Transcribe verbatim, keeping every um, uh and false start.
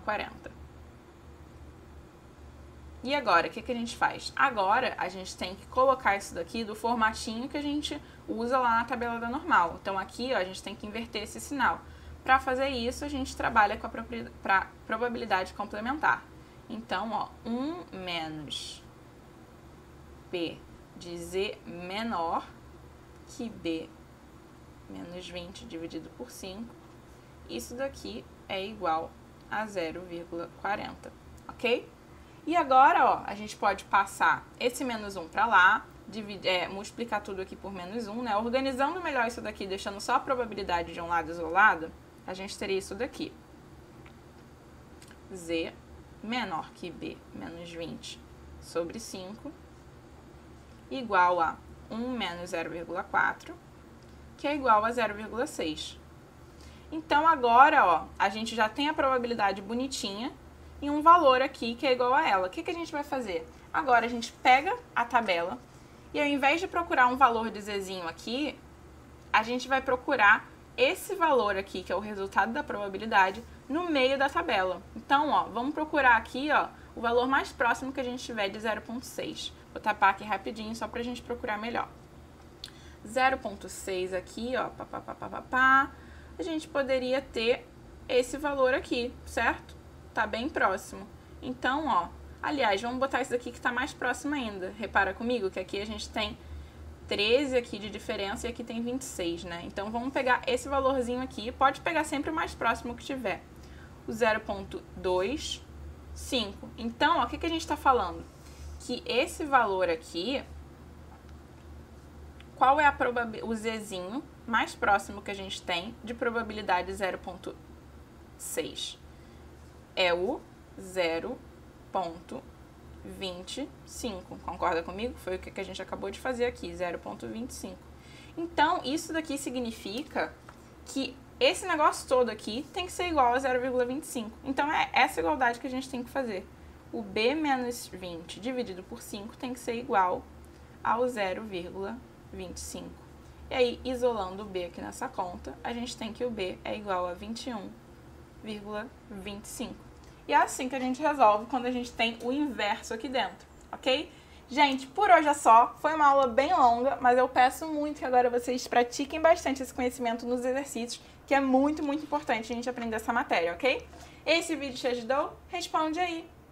quarenta. E agora, o que, que a gente faz? Agora, a gente tem que colocar isso daqui do formatinho que a gente usa lá na tabela da normal. Então, aqui, ó, a gente tem que inverter esse sinal. Para fazer isso, a gente trabalha com a pra probabilidade complementar. Então, ó, um menos P de Z menor que B menos vinte dividido por cinco. Isso daqui é igual a zero vírgula quarenta, ok? E agora, ó, a gente pode passar esse menos um para lá, dividir, é, multiplicar tudo aqui por menos um, né? Organizando melhor isso daqui, deixando só a probabilidade de um lado isolado, a gente teria isso daqui. Z menor que B menos vinte sobre cinco, igual a um menos zero vírgula quatro, que é igual a zero vírgula seis. Então, agora, ó, a gente já tem a probabilidade bonitinha e um valor aqui que é igual a ela. O que, que a gente vai fazer? Agora, a gente pega a tabela e ao invés de procurar um valor de Zzinho aqui, a gente vai procurar esse valor aqui, que é o resultado da probabilidade, no meio da tabela. Então, ó, vamos procurar aqui, ó, o valor mais próximo que a gente tiver de zero vírgula seis. Vou tapar aqui rapidinho só pra gente procurar melhor. zero vírgula seis aqui, ó, pá, pá, pá, pá, pá, pá. A gente poderia ter esse valor aqui, certo? Tá bem próximo. Então, ó, aliás, vamos botar isso daqui que tá mais próximo ainda. Repara comigo que aqui a gente tem treze aqui de diferença e aqui tem vinte e seis, né? Então, vamos pegar esse valorzinho aqui. Pode pegar sempre o mais próximo que tiver. O zero vírgula vinte e cinco. Então, ó, o que, que a gente tá falando? Que esse valor aqui, qual é a probabilidade, o Zzinho mais próximo que a gente tem de probabilidade zero vírgula seis? É o zero vírgula vinte e cinco. Concorda comigo? Foi o que a gente acabou de fazer aqui, zero vírgula vinte e cinco. Então, isso daqui significa que esse negócio todo aqui tem que ser igual a zero vírgula vinte e cinco. Então, é essa igualdade que a gente tem que fazer. O B menos vinte dividido por cinco tem que ser igual ao zero vírgula vinte e cinco. E aí, isolando o B aqui nessa conta, a gente tem que o B é igual a vinte e um vírgula vinte e cinco. E é assim que a gente resolve quando a gente tem o inverso aqui dentro, ok? Gente, por hoje é só. Foi uma aula bem longa, mas eu peço muito que agora vocês pratiquem bastante esse conhecimento nos exercícios, que é muito, muito importante a gente aprender essa matéria, ok? Esse vídeo te ajudou? Responde aí!